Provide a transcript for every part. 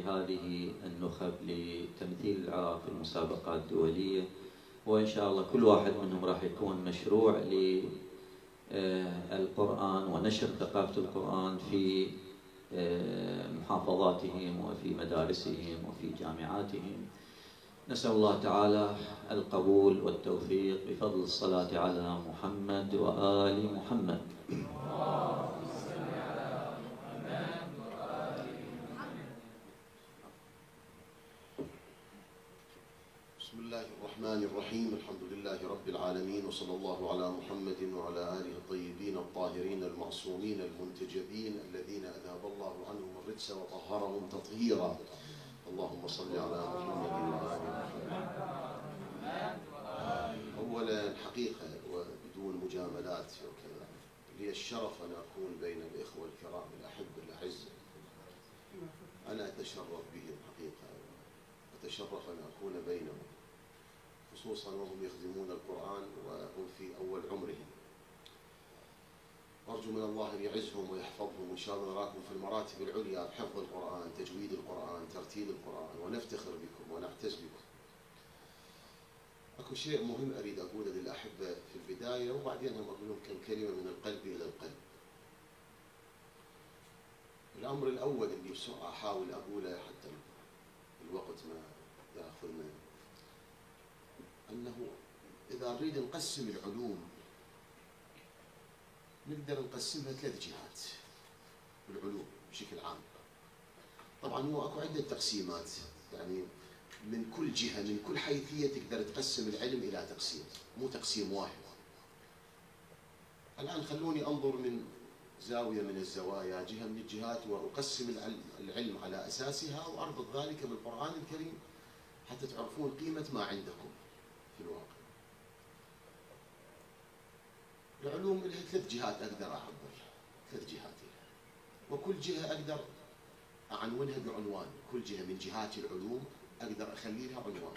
لهذه النخب لتمثيل العراق في المسابقات الدولية، وإن شاء الله كل واحد منهم راح يكون مشروع للقرآن ونشر ثقافة القرآن في محافظاتهم وفي مدارسهم وفي جامعاتهم. نسأل الله تعالى القبول والتوفيق بفضل الصلاة على محمد وآل محمد. بسم الله الرحمن الرحيم. الحمد لله رب العالمين، وصلى الله على محمد وعلى آله الطيبين الطاهرين المعصومين المنتجبين الذين أذهب الله عنهم الرجس وطهرهم تطهيرا. اللهم صل على محمد وآل محمد. أولا حقيقة وبدون مجاملات وكذا، لي الشرف أن أكون بين الإخوة الكرام الأحبة الأعزة. أنا أتشرف بهم حقيقة، أتشرف أن أكون بينهم، خصوصا وهم يخدمون القرآن وهم في أول عمرهم. أرجو من الله أن يعزهم ويحفظهم، وإن شاء الله نراكم في المراتب العليا بحفظ القرآن، تجويد القرآن، ترتيل القرآن، ونفتخر بكم ونعتز بكم. أكو شيء مهم أريد أقوله للأحبة في البداية، وبعدين هم أقول لهم كم كلمة من القلب إلى القلب. الأمر الأول اللي أحاول أقوله حتى الوقت ما يأخذنا، أنه إذا نريد نقسم العلوم نقدر نقسمها 3 جهات. العلوم بشكل عام طبعا هو اكو عدة تقسيمات، يعني من كل جهة من كل حيثية تقدر تقسم العلم إلى تقسيم، مو تقسيم واحد. الآن خلوني أنظر من زاوية من الزوايا، جهة من الجهات، وأقسم العلم على أساسها، وأربط ذلك بالقرآن الكريم حتى تعرفون قيمة ما عندكم في الواقع. العلوم لها 3 جهات أقدر أعبر، 3 جهات، وكل جهة أقدر أعنونها بعنوان. كل جهة من جهات العلوم أقدر أخلي لها عنوان.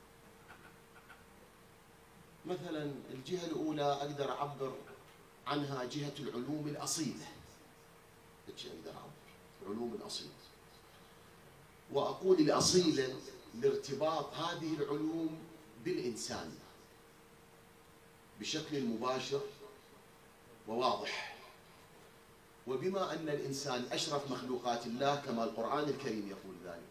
مثلا الجهة الأولى أقدر أعبر عنها جهة العلوم الأصيلة، أقدر أعبر العلوم الأصيلة، وأقول الأصيلة لارتباط هذه العلوم بالإنسان بشكل مباشر وواضح. وبما أن الإنسان أشرف مخلوقات الله كما القرآن الكريم يقول ذلك،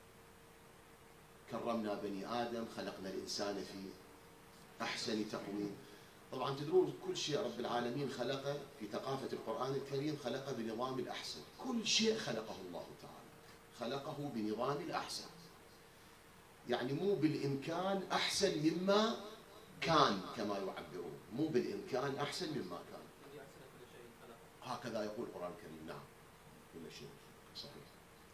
كرمنا بني آدم، خلقنا الإنسان في أحسن تقويم. طبعا تدرون كل شيء رب العالمين خلقه في ثقافة القرآن الكريم خلقه بنظام الأحسن. كل شيء خلقه الله تعالى خلقه بنظام الأحسن، يعني مو بالإمكان أحسن مما كان كما يعبرون، مو بالإمكان أحسن مما كان. هكذا يقول القرآن الكريم. نعم كل شيء صحيح.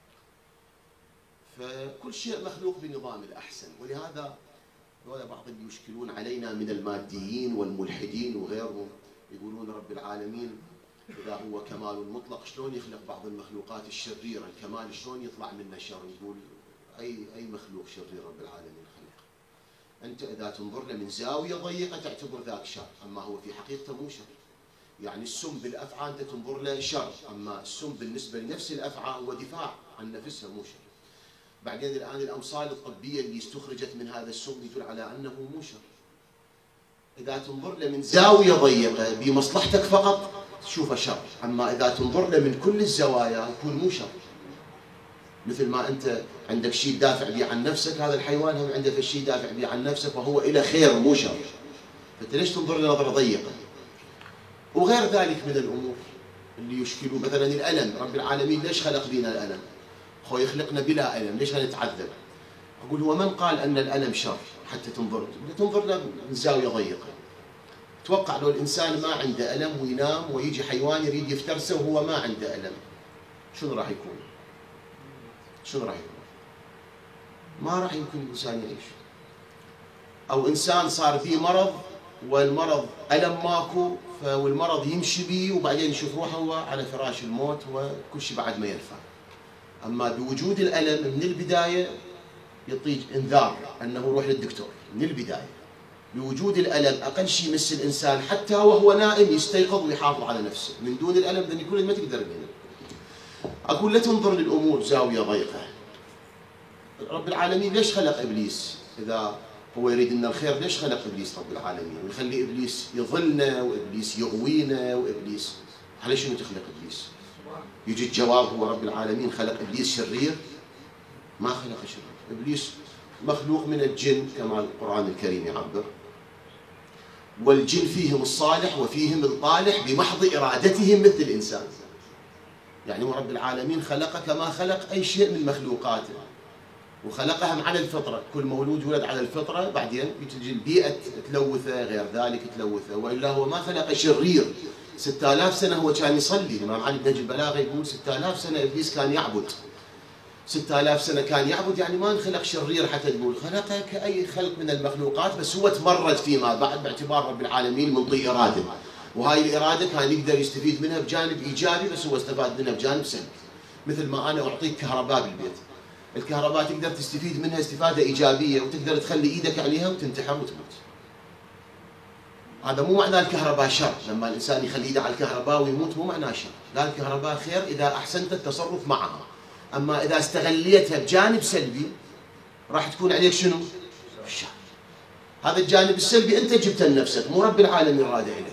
فكل شيء مخلوق بنظام الأحسن. ولهذا بعض اللي يشكلون علينا من الماديين والملحدين وغيرهم يقولون رب العالمين إذا هو كمال مطلق شلون يخلق بعض المخلوقات الشريرة؟ الكمال شلون يطلع منه شر؟ يقول أي مخلوق شرير رب العالمين خلق؟ أنت إذا تنظر له من زاوية ضيقة تعتبر ذاك شر، أما هو في حقيقته مو شر. يعني السم بالأفعى أنت تنظر له شر، أما السم بالنسبة لنفس الأفعى هو دفاع عن نفسها مو شر. بعدين الآن الأمثال الطبية اللي استخرجت من هذا السم يدل على أنه مو شر. إذا تنظر له من زاوية ضيقة بمصلحتك فقط تشوفه شر، أما إذا تنظر له من كل الزوايا يكون مو شر. مثل ما أنت عندك شيء تدافع به عن نفسك، هذا الحيوان هم عنده شيء يدافع به عن نفسه فهو إلى خير مو شر. فأنت ليش تنظر له نظرة ضيقة؟ وغير ذلك من الأمور اللي يشكلوا، مثلا الألم. رب العالمين ليش خلق بينا الألم؟ هو يخلقنا بلا ألم، ليش هنتعذب؟ أقول هو من قال أن الألم شر حتى تنظر له من زاوية ضيقة؟ توقع لو الإنسان ما عنده ألم وينام ويجي حيوان يريد يفترسه وهو ما عنده ألم، شنو راح يكون؟ شنو راح يكون؟ ما راح يمكن الإنسان يعيش. أو إنسان صار فيه مرض والمرض ألم ماكو، والمرض يمشي بيه وبعدين يشوف روحه هو على فراش الموت وكل شيء بعد ما ينفع. أما بوجود الألم من البداية يعطيك إنذار أنه روح للدكتور من البداية. بوجود الألم أقل شيء يمس الإنسان حتى وهو نائم يستيقظ ويحافظ على نفسه. من دون الألم ذني كل ما تقدر منه. أقول لا تنظر للأمور زاوية ضيقة، رب العالمين ليش خلق إبليس؟ إذا هو يريد لنا الخير ليش خلق إبليس رب العالمين؟ ويخلي إبليس يضلنا وإبليس يغوينا وإبليس، على شنو تخلق إبليس؟ يجي الجواب هو رب العالمين خلق إبليس شرير؟ ما خلق شرير، إبليس مخلوق من الجن كما القرآن الكريم يعبر، والجن فيهم الصالح وفيهم الطالح بمحض إرادتهم مثل الإنسان. يعني رب العالمين خلق كما خلق أي شيء من مخلوقاته، وخلقهم على الفطرة، كل مولود يولد على الفطرة، بعدين تجي البيئة تلوثه، غير ذلك تلوثه، وإلا هو ما خلق شرير. 6000 سنة هو كان يصلي، الإمام علي بن نجي البلاغة يقول 6000 سنة إبليس كان يعبد، 6000 سنة كان يعبد، يعني ما انخلق شرير حتى تقول، خلقه كأي خلق من المخلوقات، بس هو تمرد فيما بعد باعتبار رب العالمين منطي إرادة، وهاي الإرادة كان يقدر يستفيد منها بجانب إيجابي، بس هو استفاد منها بجانب سلبي. مثل ما أنا أعطيك كهرباء بالبيت، الكهرباء تقدر تستفيد منها استفادة إيجابية، وتقدر تخلي إيدك عليها وتنتحر وتموت. هذا مو معناه الكهرباء شر، لما الإنسان يخلي إيده على الكهرباء ويموت مو معناه شر، لا الكهرباء خير إذا أحسنت التصرف معها، أما إذا استغليتها بجانب سلبي راح تكون عليك شنو؟ الشر. هذا الجانب السلبي أنت جبته لنفسك، مو رب العالمين راده إليك.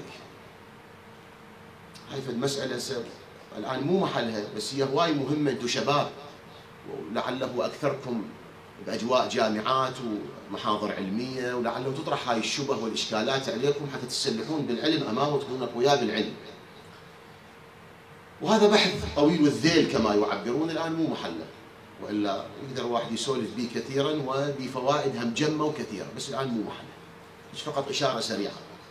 هاي المسألة الآن مو محلها، بس هي هواي مهمة. أنتم شباب ولعله أكثركم بأجواء جامعات ومحاضر علمية، ولعله تطرح هاي الشبه والإشكالات عليكم حتى تسلحون بالعلم أمامه وتكونوا أقوياء بالعلم. وهذا بحث طويل الذيل كما يعبرون، الآن مو محله، وإلا يقدر الواحد يسولف به كثيرا وبفوائد هم جمة وكثيرة، بس الآن مو محله. مش فقط إشارة سريعة.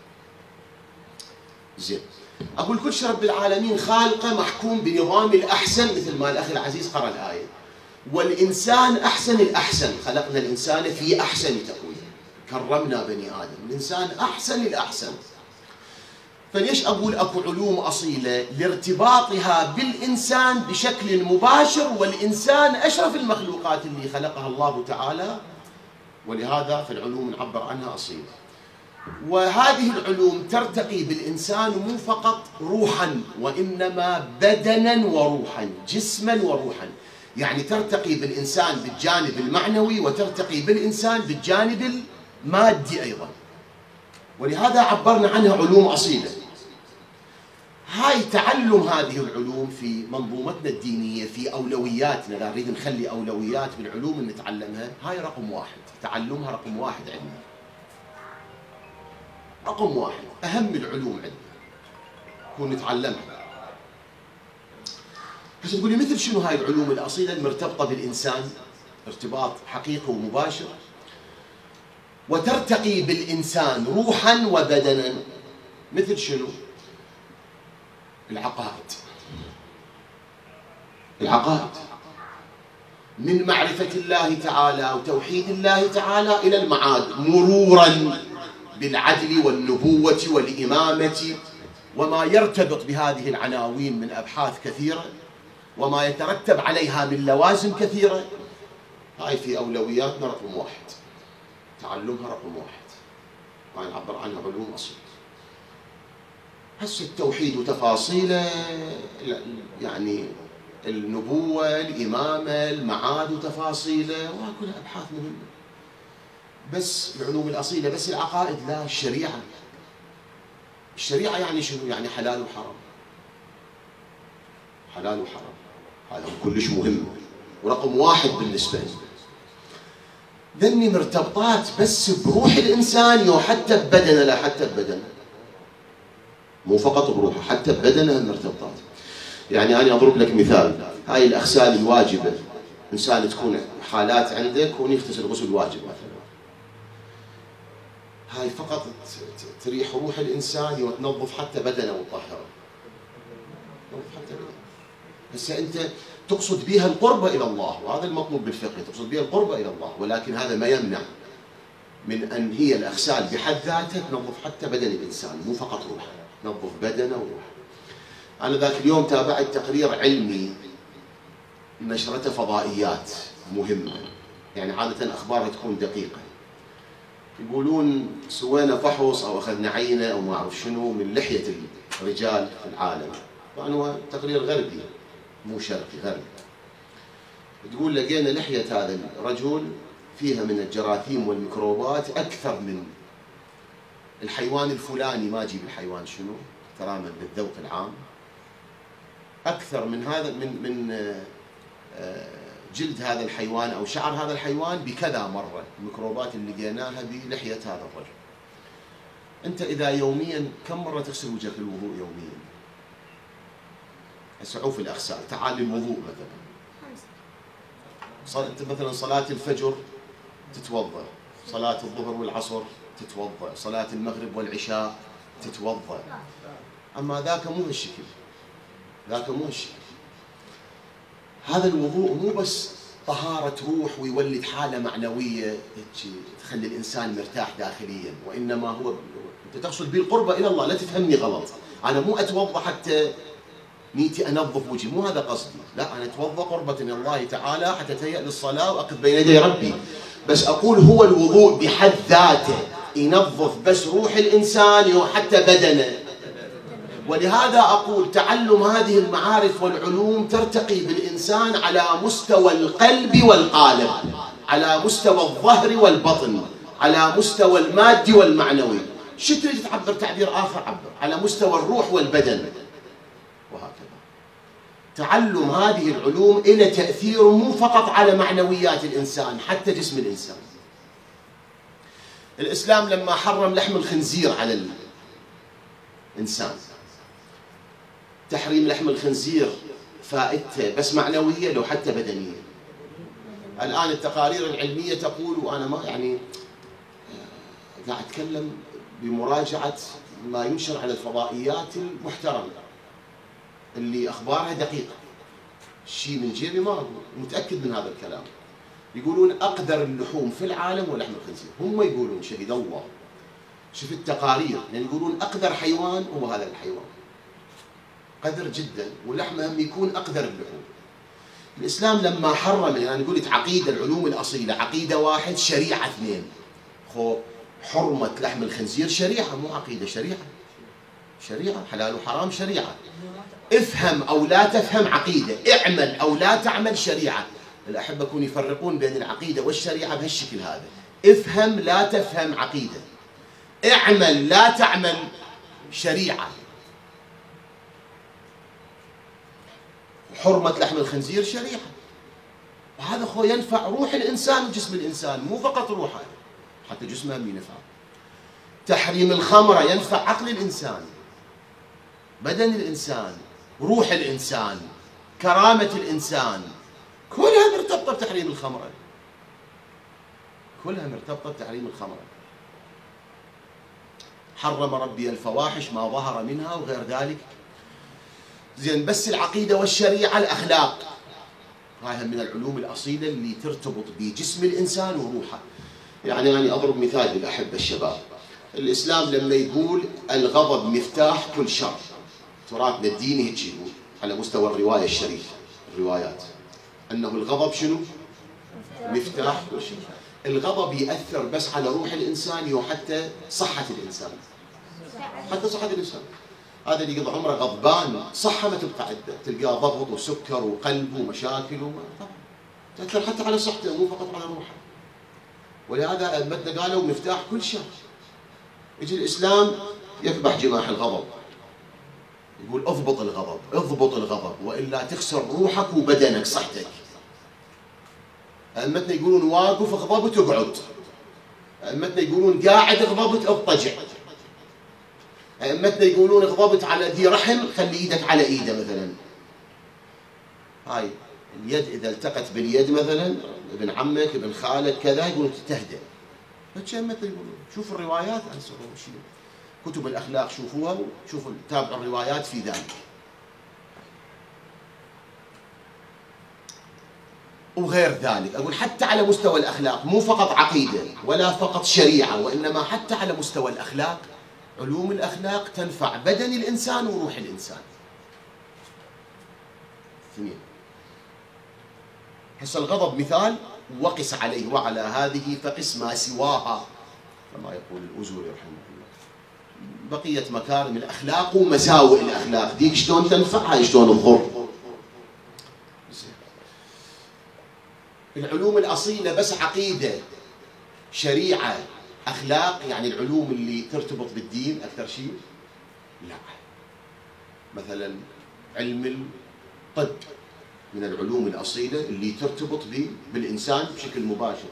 زين. أقول كل شيء رب العالمين خالقه محكوم بنظام الأحسن، مثل ما الأخ العزيز قرأ الآية. والإنسان أحسن الأحسن، خلقنا الإنسان في أحسن تقويم، كرمنا بني آدم، الإنسان أحسن الأحسن. فليش أقول أكو علوم أصيلة لارتباطها بالإنسان بشكل مباشر، والإنسان أشرف المخلوقات اللي خلقها الله تعالى، ولهذا في العلوم نعبر عنها أصيلة. وهذه العلوم ترتقي بالإنسان مو فقط روحا، وإنما بدنا وروحا، جسما وروحا، يعني ترتقي بالإنسان بالجانب المعنوي وترتقي بالإنسان بالجانب المادي أيضا، ولهذا عبرنا عنها علوم أصيلة. هاي تعلم هذه العلوم في منظومتنا الدينية، في أولوياتنا، إذا نريد نخلي أولويات بالعلوم اللي نتعلمها، هاي رقم واحد، تعلمها رقم واحد عندنا، رقم واحد، أهم العلوم عندنا نكون نتعلمها. بس تقولي مثل شنو هاي العلوم الأصيلة المرتبطة بالإنسان ارتباط حقيقي ومباشر، وترتقي بالإنسان روحا وبدنا، مثل شنو؟ العقائد. العقائد من معرفة الله تعالى وتوحيد الله تعالى إلى المعاد، مرورا بالعدل والنبوة والإمامة وما يرتبط بهذه العناوين من أبحاث كثيرة وما يترتب عليها من لوازم كثيرة. هاي في أولوياتنا رقم واحد، تعلمها رقم واحد، ما نعبر عنها علوم أصيلة. هسه التوحيد وتفاصيله، يعني النبوة، الإمامة، المعاد وتفاصيله، وكلها أبحاث مهمة. بس العلوم الأصيلة، بس العقائد لا، الشريعة. الشريعة يعني شنو؟ يعني حلال وحرام. حلال وحرام، هذا كلش مهم ورقم واحد بالنسبة لي. ذني مرتبطات بس بروح الإنسان وحتى ببدنه، لا حتى ببدنه، مو فقط بروحه، حتى ببدنه المرتبطات. يعني أنا أضرب لك مثال، هاي الأغسال الواجبة، إنسان تكون حالات عندك يغتسل غسل واجب مثلا، هاي فقط تريح روح الإنسان وتنظف حتى بدنه وتطهره، تنظف حتى بدنه. بس أنت تقصد بها القربة إلى الله، وهذا المطلوب بالفقه، تقصد بها القربة إلى الله، ولكن هذا ما يمنع من أن هي الأغسال بحد ذاتها تنظف حتى بدن الإنسان، مو فقط روحه، تنظف بدنه وروحه. أنا ذاك اليوم تابعت تقرير علمي نشرته فضائيات مهمة، يعني عادة أخبارها تكون دقيقة. يقولون سوينا فحص أو أخذنا عينة أو ما أعرف شنو من لحية الرجال في العالم، طبعا هو تقرير غربي مو شرقي، غربي. تقول لقينا لحية هذا الرجل فيها من الجراثيم والميكروبات أكثر من الحيوان الفلاني، ما أجيب الحيوان شنو، احتراما للذوق العام، أكثر من هذا من جلد هذا الحيوان أو شعر هذا الحيوان بكذا مرة، الميكروبات اللي لقيناها بلحية هذا الرجل. أنت إذا يوميا كم مرة تغسل وجهك الوضوء يوميا؟ السعوف الأغسال، تعال الوضوء مثلا مثلا صلاة الفجر تتوضأ، صلاة الظهر والعصر تتوضأ، صلاة المغرب والعشاء تتوضأ. أما ذاك مو هالشكل، ذاك مو هالشكل. هذا الوضوء مو بس طهارة روح ويولد حالة معنوية تخلي الإنسان مرتاح داخليا، وإنما هو أنت تقصد به القربة إلى الله. لا تفهمني غلط، أنا مو أتوضأ حتى نيتي أنظف وجهي، مو هذا قصدي، لا، أنا أتوضأ قربة إلى الله تعالى حتى أتهيأ للصلاة وأقف بين يدي ربي. بس أقول هو الوضوء بحد ذاته ينظف بس روح الإنسان وحتى بدنه. ولهذا أقول تعلم هذه المعارف والعلوم ترتقي بالإنسان على مستوى القلب والقالب، على مستوى الظهر والبطن، على مستوى المادي والمعنوي. شو تريد تعبر تعبير آخر؟ عبر على مستوى الروح والبدن، وهكذا. تعلم هذه العلوم إلى تأثير مو فقط على معنويات الإنسان، حتى جسم الإنسان. الإسلام لما حرم لحم الخنزير على الإنسان، تحريم لحم الخنزير فائدته بس معنوية لو حتى بدنية. الآن التقارير العلمية تقول، وأنا ما يعني قاعد أتكلم بمراجعة ما ينشر على الفضائيات المحترمة اللي أخبارها دقيقة، شيء من جيبي ما أقول، متأكد من هذا الكلام. يقولون أقدر اللحوم في العالم ولحم الخنزير، هم يقولون شهد الله. شوف التقارير، يعني يقولون أقدر حيوان هو هذا الحيوان، قدر جدا، ولحمه هم يكون أقدر اللحوم. الإسلام لما حرم، يعني أنا قلت عقيدة العلوم الأصيلة عقيدة واحد، شريعة اثنين. خو حرمة لحم الخنزير شريعة، مو عقيدة، شريعة. شريعة، حلال وحرام شريعة. افهم أو لا تفهم عقيدة، اعمل أو لا تعمل شريعة. الأحبة يكون يفرقون بين العقيدة والشريعة بهالشكل هذا. افهم لا تفهم عقيدة، اعمل لا تعمل شريعة. حرمة لحم الخنزير شريعة، وهذا خو ينفع روح الإنسان وجسم الإنسان، مو فقط روحه، حتى جسمه ينفع. تحريم الخمرة ينفع عقل الإنسان، بدن الإنسان، روح الإنسان، كرامة الإنسان، كلها مرتبطة بتحريم الخمرة، كلها مرتبطة بتحريم الخمرة. حرم ربي الفواحش ما ظهر منها وغير ذلك. زين، بس العقيدة والشريعة، الأخلاق، هاي من العلوم الأصيلة اللي ترتبط بجسم الإنسان وروحه. يعني أنا أضرب مثال للأحبة الشباب. الإسلام لما يقول الغضب مفتاح كل شر، تراثنا الديني هيك يقول على مستوى الرواية الشريفة، الروايات، أنه الغضب شنو؟ مفتاح كل شر. الغضب يأثر بس على روح الإنسان وحتى صحة الإنسان، حتى صحة الإنسان. هذا اللي يقضي عمره غضبان صحة ما تبقى عنده، تلقاه ضغط وسكر وقلب ومشاكل تأثر حتى على صحته مو فقط على روحه. ولهذا أئمتنا قالوا مفتاح كل شر. يجي الإسلام يذبح جماح الغضب، يقول اضبط الغضب، اضبط الغضب، وإلا تخسر روحك وبدنك، صحتك. أئمتنا يقولون واقف اغضب وتقعد، أئمتنا يقولون قاعد اغضب اضطجع، أئمتنا يقولون اغضبت على ذي رحم خلي ايدك على ايده مثلا. هاي اليد اذا التقت باليد مثلا، ابن عمك ابن خالك كذا، يقولون تهدأ. أئمتنا يقولون، شوف الروايات عن شيء، كتب الأخلاق شوفوها وشوفوا تابعوا الروايات في ذلك. وغير ذلك أقول حتى على مستوى الأخلاق، مو فقط عقيدة ولا فقط شريعة، وإنما حتى على مستوى الأخلاق، علوم الأخلاق تنفع بدن الإنسان وروح الإنسان. اثنين. هسه الغضب مثال، وقس عليه وعلى هذه فقس ما سواها، كما يقول الأزوري رحمه الله. بقية مكارم الأخلاق ومساوئ الأخلاق، ديك شلون تنفع، هاي شلون تضر. العلوم الأصيلة بس عقيدة شريعة أخلاق، يعني العلوم اللي ترتبط بالدين أكثر شيء؟ لا. مثلا علم الطب من العلوم الأصيلة اللي ترتبط بالإنسان بشكل مباشر.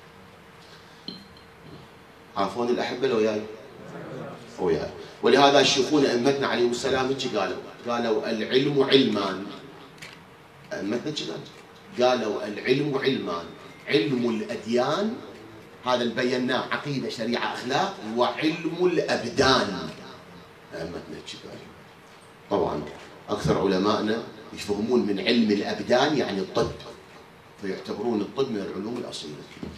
عارفون الأحبة لو وياي؟ وياي. ولهذا تشوفون أئمتنا عليهم السلام هيك قالوا العلم علمان. أئمتنا قالوا العلم علمان، علم الأديان هذا اللي بيناه عقيدة شريعة أخلاق، وعلم الأبدان. أئمتنا قالوا. طبعا أكثر علمائنا يفهمون من علم الأبدان يعني الطب، فيعتبرون الطب من العلوم الأصيلة.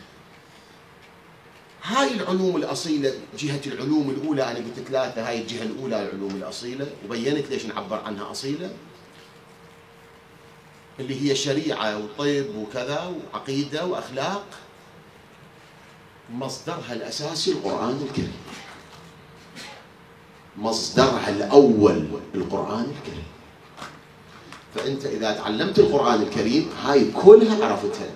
هاي العلوم الأصيلة، جهة العلوم الأولى أنا قلت ثلاثة، هاي الجهة الأولى العلوم الأصيلة، وبينت ليش نعبر عنها أصيلة، اللي هي شريعة وطب وكذا وعقيدة وأخلاق، مصدرها الأساسي القرآن الكريم، مصدرها الأول القرآن الكريم. فأنت إذا تعلمت القرآن الكريم هاي كلها عرفتها.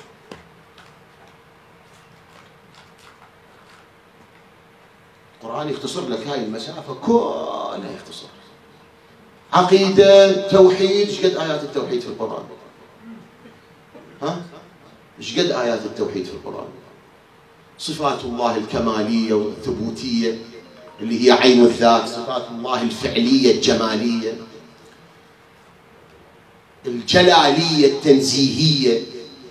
القرآن يختصر لك هاي المسافة كلها، يختصر. عقيدة، توحيد، ايش قد آيات التوحيد في القرآن؟ ها؟ ايش قد آيات التوحيد في القرآن؟ صفات الله الكمالية والثبوتية اللي هي عين الذات، صفات الله الفعلية الجمالية، الجلالية التنزيهية،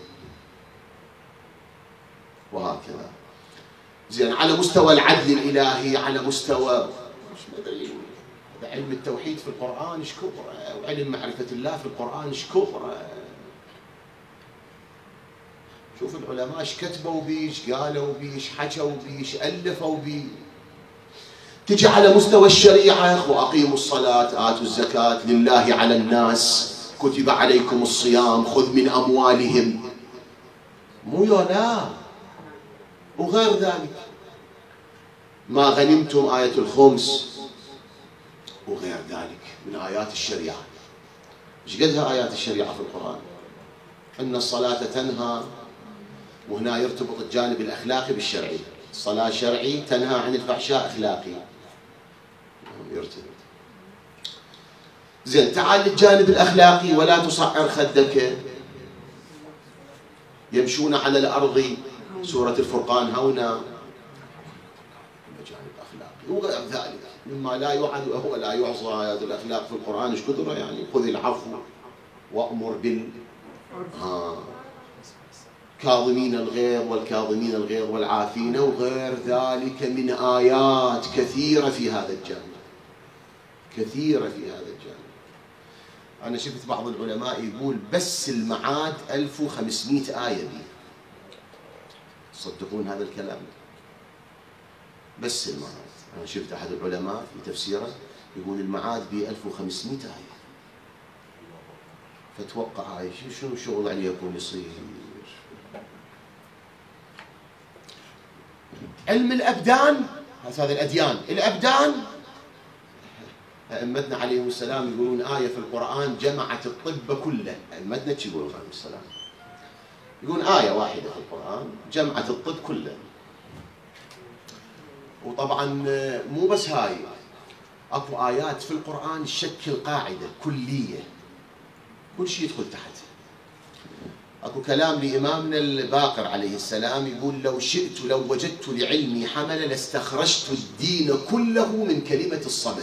وهكذا. زين، على مستوى العدل الإلهي، على مستوى مش مدري علم التوحيد في القرآن ايش كبره، وعلم معرفة الله في القرآن ايش كبره. شوف العلماء ايش كتبوا بيه، ايش قالوا بيه، ايش حكوا بيه، ايش ألفوا بيه. تجي على مستوى الشريعة، وأقيموا الصلاة آتوا الزكاة لله على الناس كتب عليكم الصيام خذ من أموالهم، مو لا وغير ذلك، ما غنمتم آية الخمس وغير ذلك من آيات الشريعة. ايش قدها آيات الشريعة في القرآن؟ أن الصلاة تنهى، وهنا يرتبط الجانب الأخلاقي بالشرعي، الصلاة شرعي تنهى عن الفحشاء أخلاقي، يرتبط. زين، تعال للجانب الأخلاقي، ولا تصعر خدك يمشون على الأرض، سورة الفرقان هنا جانب أخلاقي، وغير ذلك مما لا يعد وهو لا يحصى. آيات الأخلاق في القرآن ايش كثر، يعني خذ العفو وأمر كاظمين الغيظ والكاظمين الغيظ والعافين، وغير ذلك من آيات كثيرة في هذا الجانب، كثيرة في هذا الجانب. أنا شفت بعض العلماء يقول بس المعاد 1500 آية بي. تصدقون هذا الكلام؟ بس المعاد، أنا شفت أحد العلماء في تفسيره يقول المعاد ب 1500 آية. فتوقع هاي شنو شغل عليكم يصير. علم الأبدان، هذا الأديان، الأبدان أئمتنا عليهم السلام يقولون آية في القرآن جمعت الطب كله. أئمتنا شو يقولون عليهم السلام؟ يقولون آية واحدة في القرآن جمعت الطب كله. وطبعا مو بس هاي، اكو آيات في القرآن تشكل قاعدة كلية، كل شيء يدخل تحتها. اكو كلام لإمامنا الباقر عليه السلام يقول لو شئت لو وجدت لعلمي حمل لاستخرجت الدين كله من كلمة الصمد.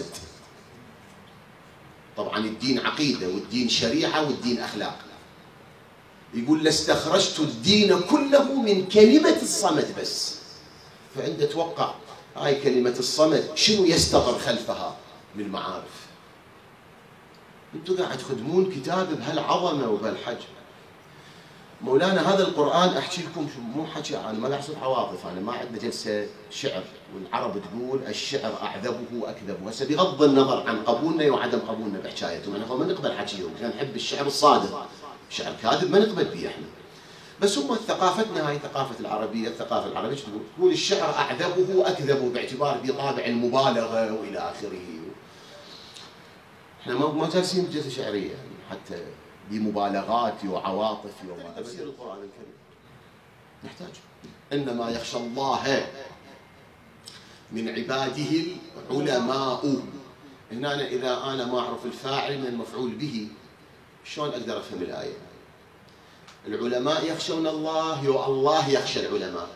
طبعا الدين عقيدة، والدين شريعة، والدين أخلاق. يقول لاستخرجت الدين كله من كلمة الصمد بس. فأنت توقع هاي كلمة الصمد شنو يستغر خلفها من معارف. انتوا قاعد تخدمون كتاب بهالعظمة وبهالحجم. مولانا هذا القرآن احكي لكم مو حكي، انا ما قاعد اصير عواطف، انا ما عندنا جلسة شعر، والعرب تقول الشعر اعذبه واكذبه. هسه بغض النظر عن قبولنا وعدم قبولنا بحكايتهم، احنا ما نقبل حكيهم، احنا نحب الشعر الصادق، الشعر الكاذب ما نقبل به احنا. بس هم ثقافتنا هاي ثقافة العربية، الثقافة العربية تقول الشعر اعذبه واكذبه باعتبار بطابع المبالغة والى اخره. احنا ما جالسين جلسة شعرية يعني حتى بمبالغاتي وعواطفي وما تفسير القرآن الكريم نحتاج. إنما يخشى الله من عباده العلماء. هنا إذا أنا ما أعرف الفاعل من المفعول به شلون أقدر أفهم الآية؟ العلماء يخشون الله، الله يخشى العلماء.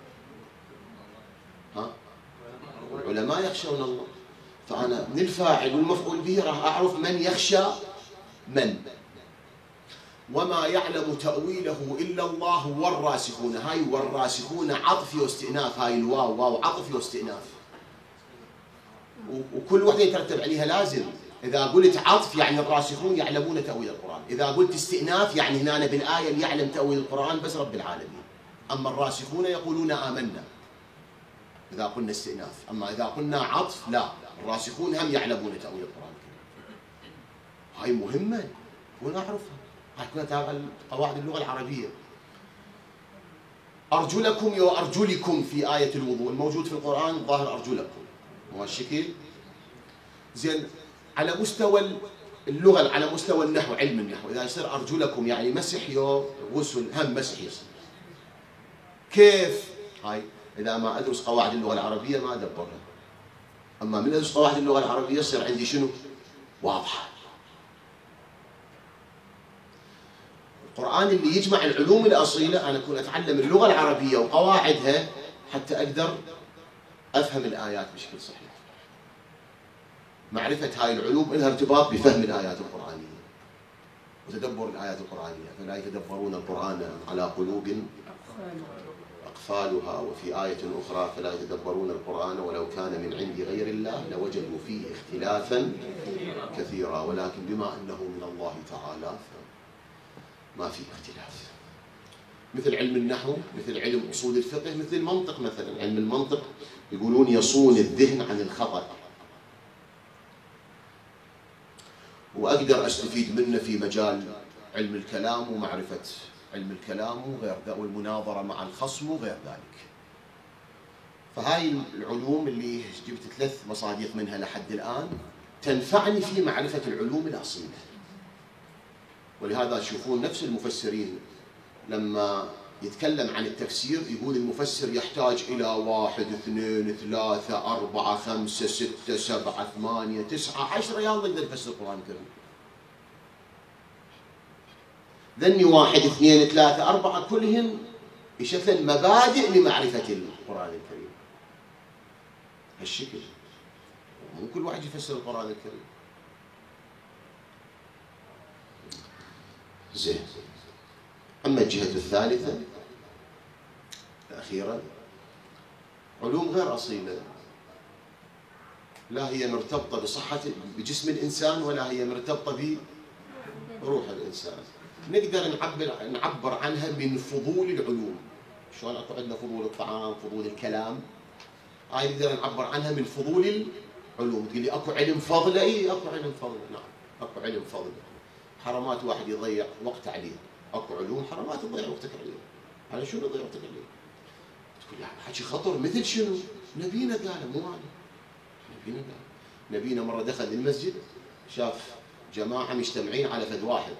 ها؟ العلماء يخشون الله، فأنا من الفاعل والمفعول به راح أعرف من يخشى من. وما يعلم تأويله إلا الله والراسخون. هاي والراسخون عطف واستئناف، هاي الواو واو عطف واستئناف، وكل وحدة يترتب عليها لازم. إذا قلت عطف يعني الراسخون يعلمون تأويل القرآن، إذا قلت استئناف يعني هنا بالآية اللي يعلم تأويل القرآن بس رب العالمين. أما الراسخون يقولون آمنا إذا قلنا استئناف، أما إذا قلنا عطف لا، الراسخون هم يعلمون تأويل القرآن. هاي مهمة ونعرفها، هاي كلها تابع قواعد اللغة العربية. أرجلكم وأرجلكم في آية الوضوء الموجود في القرآن ظاهر أرجلكم مو هالشكل. زين على مستوى اللغة، على مستوى النحو، علم النحو، إذا يصير أرجلكم يعني مسح يو غسل هم مسح يصير. كيف؟ هاي إذا ما أدرس قواعد اللغة العربية ما أدبرها. أما من أدرس قواعد اللغة العربية يصير عندي شنو؟ واضحة. القرآن اللي يجمع العلوم الأصيلة، أنا أكون أتعلم اللغة العربية وقواعدها حتى أقدر أفهم الآيات بشكل صحيح. معرفة هاي العلوم لها ارتباط بفهم الآيات القرآنية وتدبر الآيات القرآنية. فلا يتدبرون القرآن على قلوب أقفالها، وفي آية أخرى فلا يتدبرون القرآن ولو كان من عند غير الله لوجدوا فيه اختلافا كثيرا، ولكن بما أنه من الله تعالى ما في اختلاف. مثل علم النحو، مثل علم أصول الفقه، مثل المنطق مثلا. علم المنطق يقولون يصون الذهن عن الخطأ، وأقدر أستفيد منه في مجال علم الكلام ومعرفة علم الكلام وغير ذلك، والمناظرة مع الخصم وغير ذلك. فهاي العلوم اللي جبت 3 مصادق منها لحد الآن تنفعني في معرفة العلوم الأصيلة. ولهذا تشوفون نفس المفسرين لما يتكلم عن التفسير يقول المفسر يحتاج إلى 1 2 3 4 5 6 7 8 9 10 يلا يقدر يفسر القرآن الكريم. ذني 1 2 3 4 كلهم يشكلون مبادئ لمعرفة القرآن الكريم. هالشكل مو كل واحد يفسر القرآن الكريم. زين. أما الجهة الثالثة الأخيرة علوم غير أصيلة، لا هي مرتبطة بصحة بجسم الإنسان ولا هي مرتبطة بروح الإنسان. نقدر نعبر عنها من فضول العلوم. شلون اكو عندنا فضول الطعام، فضول الكلام، هاي نقدر نعبر عنها من فضول العلوم. تقول لي اكو علم فضل، اي اكو علم فضل، نعم اكو علم فضل. حرامات واحد يضيع وقت عليه، اكو علوم حرامات تضيع وقتك عليه. على شنو تضيع وقتك عليه؟ تقول لي حكي خطر مثل شنو؟ نبينا قال، مو انا. نبينا قال، نبينا مره دخل المسجد شاف جماعه مجتمعين على فد واحد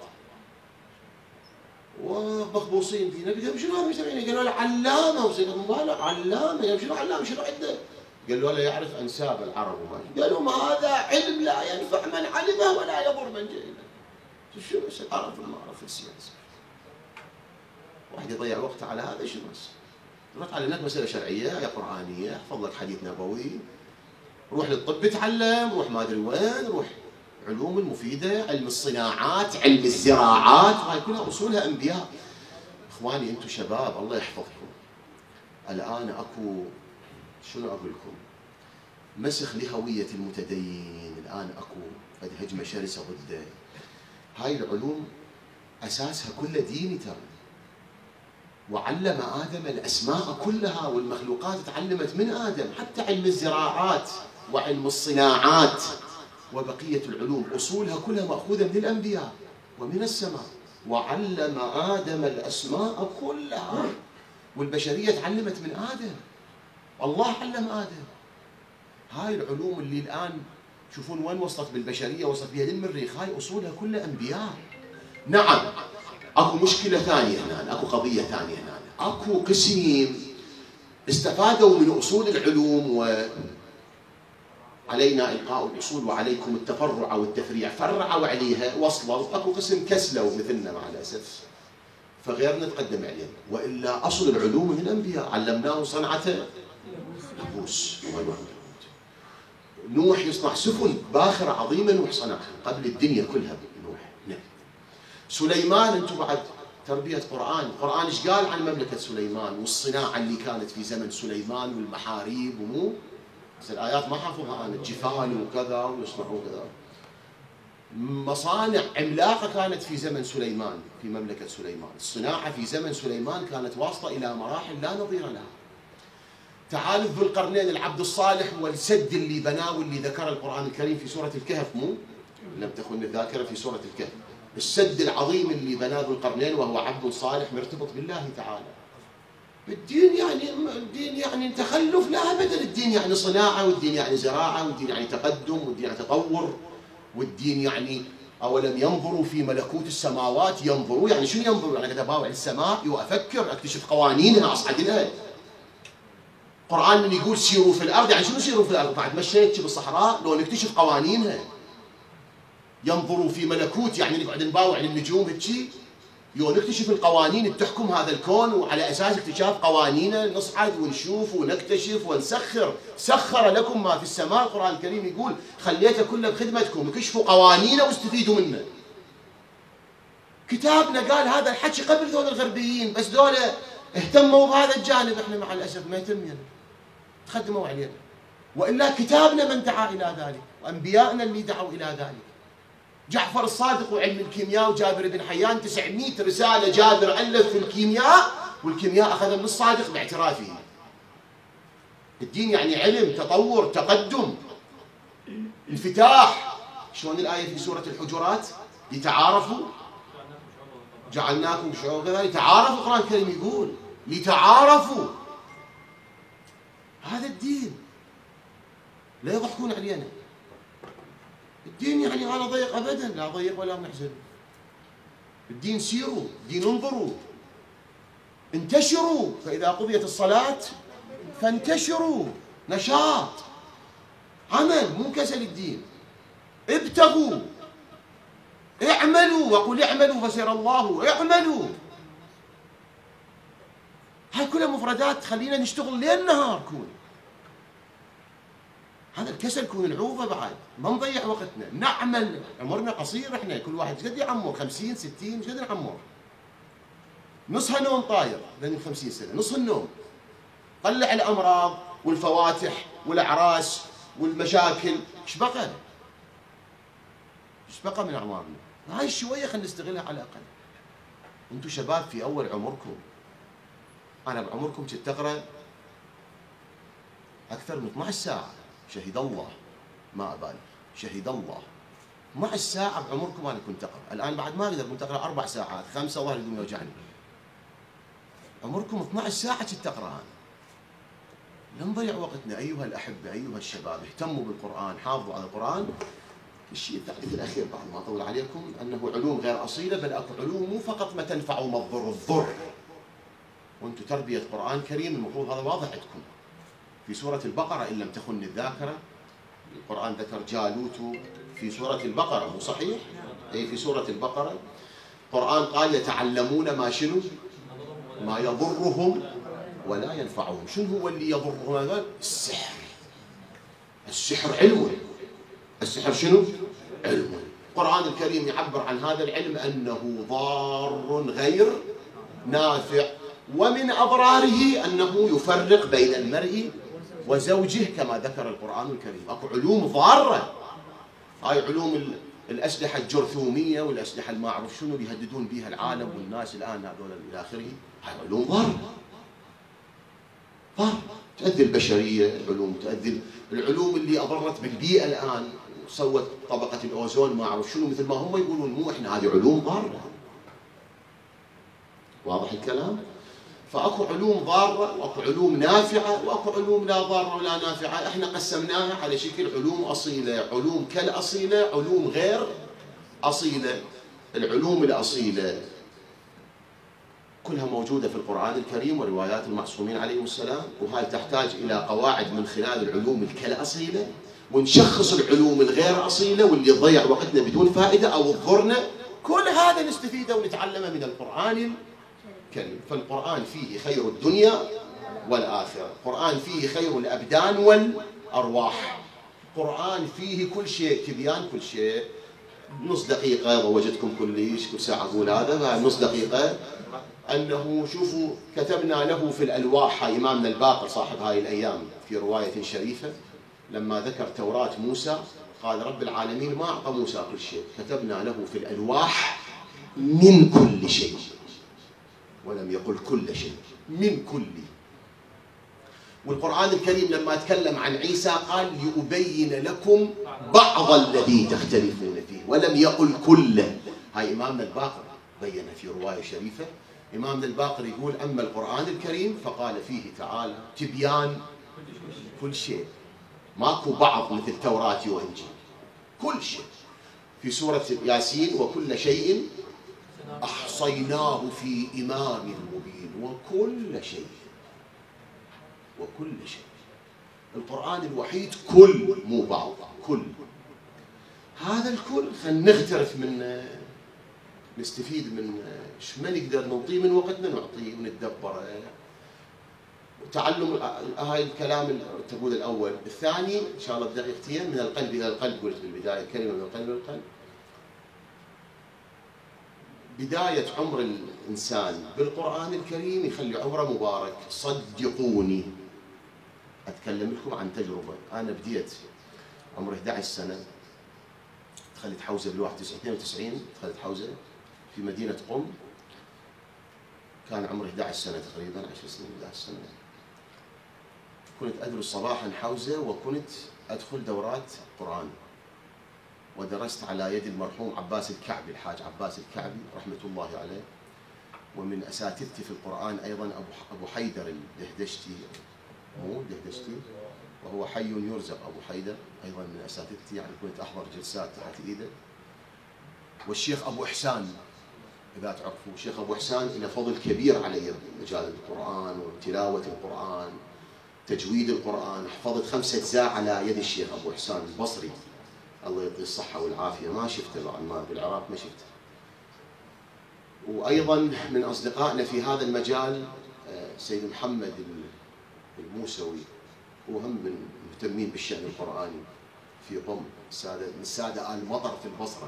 ومخبوصين فيه. نبي شنو هذا مجتمعين؟ قالوا له علامه، وسيدنا مبالغ علامه. يا شنو علامه؟ شنو عنده؟ قالوا له يعرف انساب العرب وما. قالوا ما هذا علم لا ينفع من علمه ولا يضر من جهله. شو بس العرب ما عرف السياسه. واحد يضيع وقته على هذا شو بس؟ روح على هناك مساله شرعيه يا قرانيه، احفظ لك حديث نبوي، روح للطب اتعلم، روح ما ادري وين، روح علوم المفيده، علم الصناعات، علم الزراعات، هاي كلها اصولها انبياء. اخواني انتم شباب الله يحفظكم. الان اكو شنو اقول لكم؟ مسخ لهويه المتدين، الان اكو هجمه شرسه ضده. هاي العلوم اساسها كله ديني ترى. وعلم آدم الأسماء كلها، والمخلوقات تعلمت من آدم، حتى علم الزراعات وعلم الصناعات وبقية العلوم أصولها كلها مأخوذة من الأنبياء ومن السماء. وعلم آدم الأسماء كلها، والبشرية تعلمت من آدم، الله علم آدم. هاي العلوم اللي الآن تشوفون وين وصلت بالبشرية، وصلت بها للمريخ، هاي أصولها كلها أنبياء. نعم اكو مشكلة ثانية هنا، اكو قضية ثانية هنا. اكو قسم استفادوا من اصول العلوم وعلينا القاء الاصول وعليكم التفرع والتفريع، فرعوا عليها وصلوا. اكو قسم كسلوا مثلنا مع الاسف، فغيرنا تقدم علينا. والا اصل العلوم من الانبياء، علمناه صنعة لبوس. نوح يصنع سفن باخرة عظيمة، نوح صنعها قبل الدنيا كلها. نوح نعم. سليمان، انتم بعد تربية قرآن، القرآن ايش قال عن مملكة سليمان والصناعة اللي كانت في زمن سليمان والمحاريب ومو بس الآيات ما حافظها أنا، الجفال وكذا ويصنعوا كذا. مصانع عملاقة كانت في زمن سليمان في مملكة سليمان، الصناعة في زمن سليمان كانت واصلة إلى مراحل لا نظير لها. تعال ذو القرنين العبد الصالح والسد اللي بناه واللي ذكر القرآن الكريم في سورة الكهف، مو لم تخن الذاكرة، في سورة الكهف السد العظيم اللي بناه ذو القرنين وهو عبد صالح مرتبط بالله تعالى. الدين يعني تخلف؟ لا ابدا، الدين يعني صناعه، والدين يعني زراعه، والدين يعني تقدم، والدين يعني تطور، والدين يعني اولم ينظروا في ملكوت السماوات. ينظروا يعني شنو ينظروا؟ يعني كذا باوع السماء وافكر اكتشف قوانينها اصعد لها. القرآن من يقول سيروا في الارض، يعني شنو سيروا في الارض؟ بعد مشيت بالصحراء لو نكتشف قوانينها. ينظروا في ملكوت يعني نقعد نباوع للنجوم هيك، يو نكتشف القوانين اللي تحكم هذا الكون، وعلى اساس اكتشاف قوانينه نصعد ونشوف ونكتشف ونسخر. سخر لكم ما في السماء، القرآن الكريم يقول خليته كله بخدمتكم، اكتشفوا قوانينه واستفيدوا منه. كتابنا قال هذا الحكي قبل ذول الغربيين، بس ذول اهتموا بهذا الجانب، احنا مع الاسف ما يهتمنا، تخدموا علينا. والا كتابنا من دعا الى ذلك، وانبيائنا اللي دعوا الى ذلك. جعفر الصادق وعلم الكيمياء، وجابر بن حيان 900 رسالة جابر ألف في الكيمياء، والكيمياء أخذها من الصادق باعترافه. الدين يعني علم، تطور، تقدم، انفتاح. شلون الآية في سورة الحجرات؟ لتعارفوا جعلناكم شعوبا كذا لتعارفوا، القرآن الكريم يقول لتعارفوا. هذا الدين، لا يضحكون علينا. الدين يعني أنا ضيق أبدا، لا ضيق ولا محزن. الدين سيروا، الدين انظروا، انتشروا، فإذا قضيت الصلاة فانتشروا. نشاط، عمل، مو كسل الدين. ابتغوا، اعملوا، وقل اعملوا فسيرى الله، اعملوا. هاي كلها مفردات تخلينا نشتغل ليل نهار. كون هذا الكسل كون العوضة بعد، ما نضيع وقتنا، نعمل. عمرنا قصير احنا، كل واحد ايش قد يعمر؟ 50 60 ايش قد نعمر؟ نصها نوم طاير بين 50 سنة، نص النوم. طلع الأمراض والفواتح والأعراس والمشاكل، ايش بقى؟ ايش بقى من أعمارنا؟ هاي شوية خلينا نستغلها على الأقل. أنتم شباب في أول عمركم، أنا بعمركم كنت أقرأ أكثر من 12 ساعة. شهد الله، ما أبالغ، شهد الله 12 ساعة بعمركم أنا كنت أقرأ. الآن بعد ما أقدر، كنت أقرأ 4 ساعات 5 ظهري يقوم يوجعني. عمركم 12 ساعة كنت أقرأ أنا. لا نضيع وقتنا أيها الأحبة، أيها الشباب، اهتموا بالقرآن، حافظوا على القرآن. الشيء الثالث الأخير بعد ما أطول عليكم، أنه علوم غير أصيلة، بل أكو علوم مو فقط ما تنفع وما تضر، الضر. وأنتم تربية قرآن كريم المفروض هذا واضح عندكم. في سورة البقرة إن لم تخن الذاكرة، القرآن ذكر جالوت في سورة البقرة، مو صحيح؟ أي في سورة البقرة القرآن قال يتعلمون ما شنو؟ ما يضرهم ولا ينفعهم. شنو هو اللي يضرهم هذا؟ السحر. السحر علم. السحر شنو؟ علم. القرآن الكريم يعبر عن هذا العلم أنه ضار غير نافع، ومن أضراره أنه يفرق بين المرء وزوجه كما ذكر القرآن الكريم. أكو علوم ضارة، هاي علوم الأسلحة الجرثومية والأسلحة ما أعرف شنو اللي يهددون بها العالم والناس الآن هذول إلى آخره. هاي علوم ضارة، تؤذي البشرية. علوم تؤذي، العلوم اللي أضرت بالبيئة الآن، سوت طبقة الأوزون ما أعرف شنو، مثل ما هم يقولون، مو إحنا، هذه علوم ضارة. واضح الكلام؟ فأكو علوم ضارة وأكو علوم نافعة وأكو علوم لا ضارة ولا نافعة. احنا قسمناها على شكل علوم أصيلة، علوم كالأصيلة، علوم غير أصيلة. العلوم الأصيلة كلها موجودة في القرآن الكريم وروايات المعصومين عليهم السلام، وهاي تحتاج إلى قواعد من خلال العلوم الأصيلة، ونشخص العلوم الغير أصيلة واللي تضيع وقتنا بدون فائدة أو تضرنا. كل هذا نستفيده ونتعلمه من القرآن الكريم. فالقرآن فيه خير الدنيا والآخرة، القرآن فيه خير الأبدان والأرواح، القرآن فيه كل شيء، تبيان كل شيء. نص دقيقة وجدتكم كلش، كل ساعة أقول هذا، نص دقيقة. أنه شوفوا كتبنا له في الألواح، إمامنا الباقر صاحب هاي الأيام في رواية شريفة لما ذكر توراة موسى قال رب العالمين ما أعطى موسى كل شيء، كتبنا له في الألواح من كل شيء، ولم يقل كل شيء، من كل. والقرآن الكريم لما تكلم عن عيسى قال لأبين لكم بعض الذي تختلفون فيه، ولم يقل كله. هاي إمامنا الباقر بين في رواية شريفة. إمامنا الباقر يقول أما القرآن الكريم فقال فيه تعالى تبيان كل شيء، ماكو بعض مثل توراة وإنجيل، كل شيء. في سورة ياسين وكل شيء أحصيناه في إمام مبين، وكل شيء، وكل شيء. القرآن الوحيد كل، مو بعض، كل. هذا الكل خلينا نغترف منه، نستفيد من ما نقدر نعطيه من وقتنا نعطيه ونتدبره. تعلم هاي الكلام تقول الأول. الثاني إن شاء الله بدقيقتين، من القلب إلى القلب، قلت بالبداية كلمة من القلب إلى القلب. بداية عمر الإنسان بالقرآن الكريم يخلي عمره مبارك، صدقوني. أتكلم لكم عن تجربة. أنا بديت عمري 11 سنة، دخلت حوزة بال 92 دخلت حوزة في مدينة قم، كان عمري 11 سنة تقريبا، 10 سنين 11 سنة. كنت أدرس صباحا حوزة، وكنت أدخل دورات قرآن، ودرست على يد المرحوم عباس الكعبي، الحاج عباس الكعبي رحمة الله عليه. ومن أساتذتي في القرآن أيضا أبو حيدر الدهدشتي، مو دهدشتي، وهو حي يرزق. أبو حيدر أيضا من أساتذتي، يعني كنت أحضر جلسات تحت إيده. والشيخ أبو إحسان إذا تعرفوا، الشيخ أبو إحسان له فضل كبير علي بمجال القرآن وتلاوة القرآن، تجويد القرآن. حفظت 5 أجزاء على يد الشيخ أبو إحسان البصري، الله يعطيه الصحة والعافية. ما شفته بعد ما بالعراق ما شفته. وأيضا من أصدقائنا في هذا المجال سيد محمد الموسوي، هو هم من مهتمين بالشأن القرآني في قم، من السادة آل مطر في البصرة.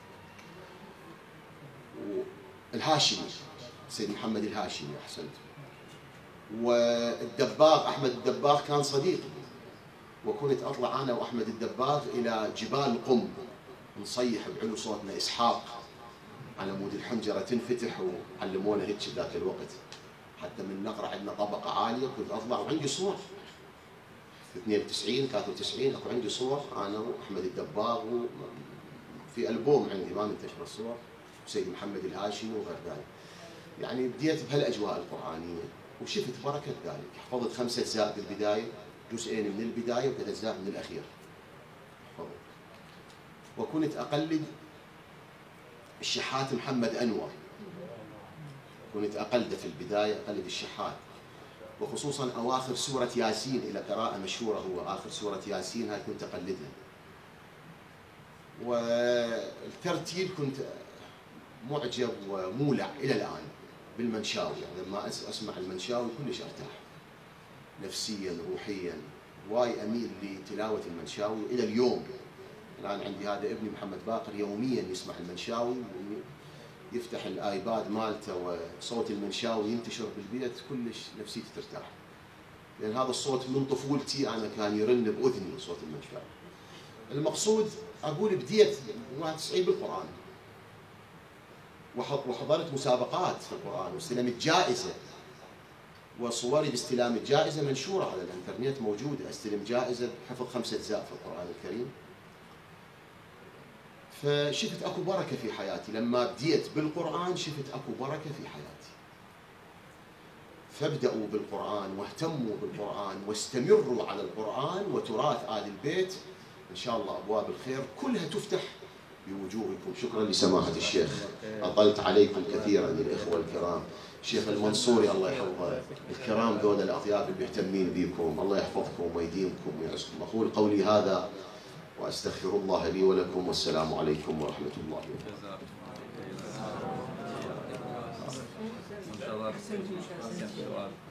والهاشمي سيد محمد الهاشمي، أحسنت. والدباغ أحمد الدباغ كان صديقي، وكنت أطلع أنا وأحمد الدباغ إلى جبال قم نصيح بعلو صوتنا إسحاق على مود الحنجرة تنفتح، وعلمونا هيك ذاك الوقت. حتى من نقرأ عندنا طبقة عالية، كنت أطلع وعندي صور في 92 93 أكو عندي صور أنا وأحمد الدباغ، في ألبوم عندي ما منتشر الصور، وسيد محمد الهاشمي وغير ذلك. يعني بديت بهالأجواء القرآنية وشفت بركة ذلك. حفظت 5 أجزاء بالبداية، جزئين من البداية و3 أجزاء من الأخير حفظت. وكنت أقلد الشحات محمد أنور، كنت أقلده في البداية، أقلد الشحات، وخصوصا أواخر سورة ياسين، إلى قراءة مشهورة هو آخر سورة ياسين، هاي كنت أقلدها. والترتيل كنت معجب ومولع إلى الآن بالمنشاوي. يعني لما أسمع المنشاوي كلش أرتاح نفسيا روحيا، واي أميل لتلاوة المنشاوي إلى اليوم. الآن عندي هذا ابني محمد باقر يوميا يسمع المنشاوي، يفتح الآيباد مالته وصوت المنشاوي ينتشر بالبيت، كلش نفسيتي ترتاح، لأن هذا الصوت من طفولتي أنا كان يرن بأذني صوت المنشاوي. المقصود أقول بديت 91 بالقرآن، وحضرت مسابقات في القرآن واستلمت جائزة، وصوري باستلام الجائزة منشورة على الإنترنت موجودة. استلم جائزة حفظ 5 أجزاء في القرآن الكريم. فشفت أكو بركة في حياتي لما بديت بالقرآن، شفت أكو بركة في حياتي. فابدأوا بالقرآن واهتموا بالقرآن واستمروا على القرآن، وتراث آل البيت إن شاء الله أبواب الخير كلها تفتح بوجوهكم. شكرا لسماحة الشيخ، أطلت عليكم كثيرا الإخوة الكرام. الشيخ المنصوري الله يحفظه، الكرام ذول الأطياب اللي مهتمين بكم، الله يحفظكم ويديمكم ويعزكم. أقول قولي هذا وأستغفر الله لي ولكم، والسلام عليكم ورحمة الله وبركاته.